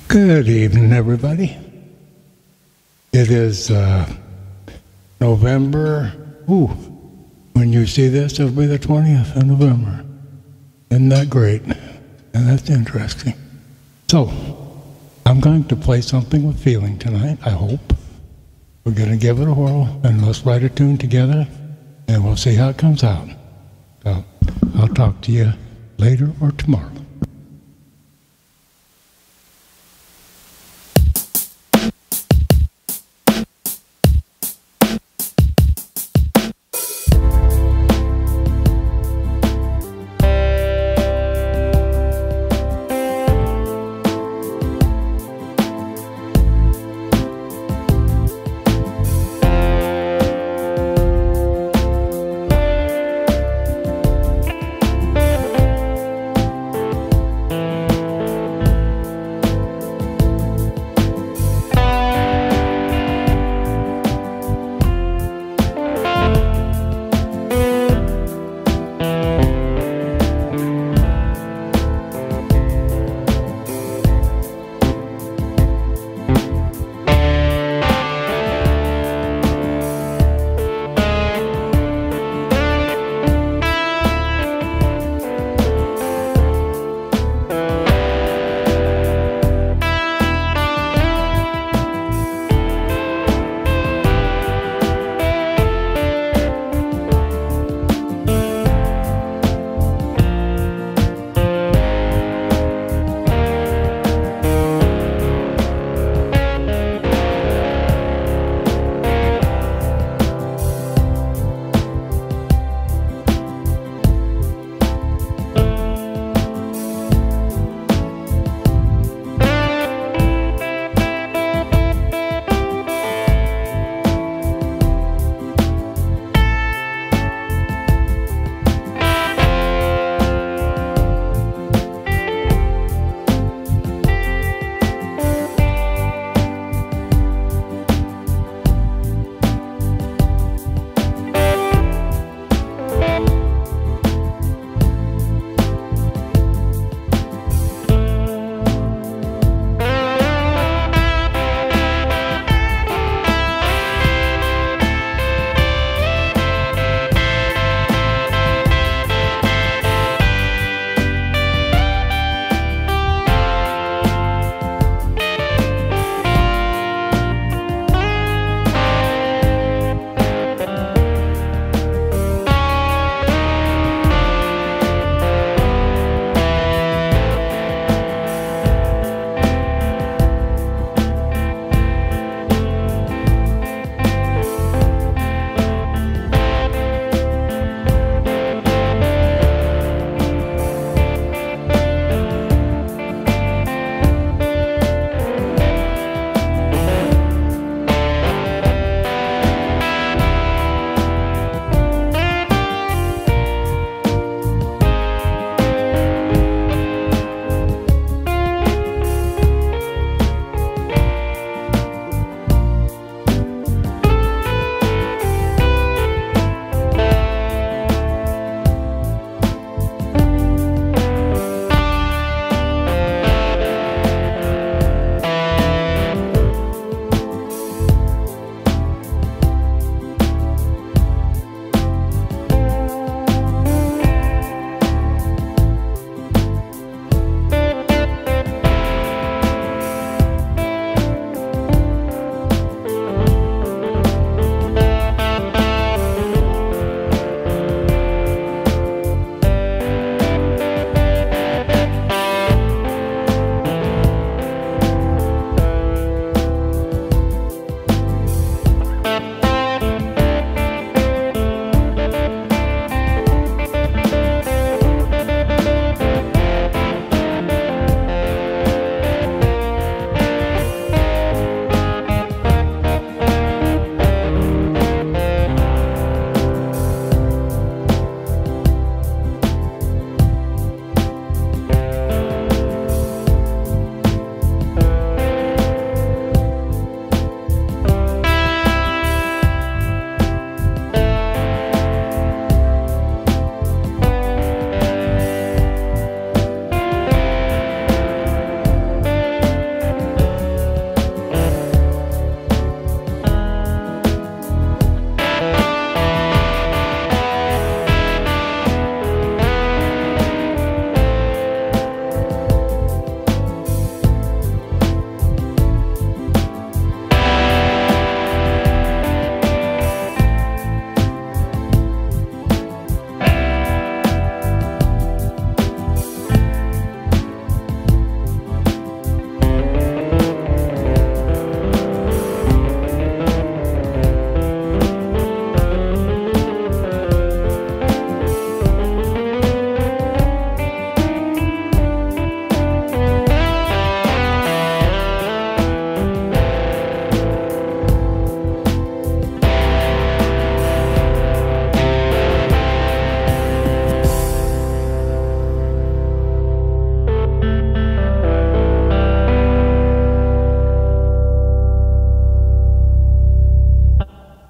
Good evening, everybody. It is November, when you see this, it'll be the 20th of November. Isn't that great? And that's interesting. So, I'm going to play something with feeling tonight, I hope. We're going to give it a whirl, and let's write a tune together, and we'll see how it comes out. So, I'll talk to you later or tomorrow.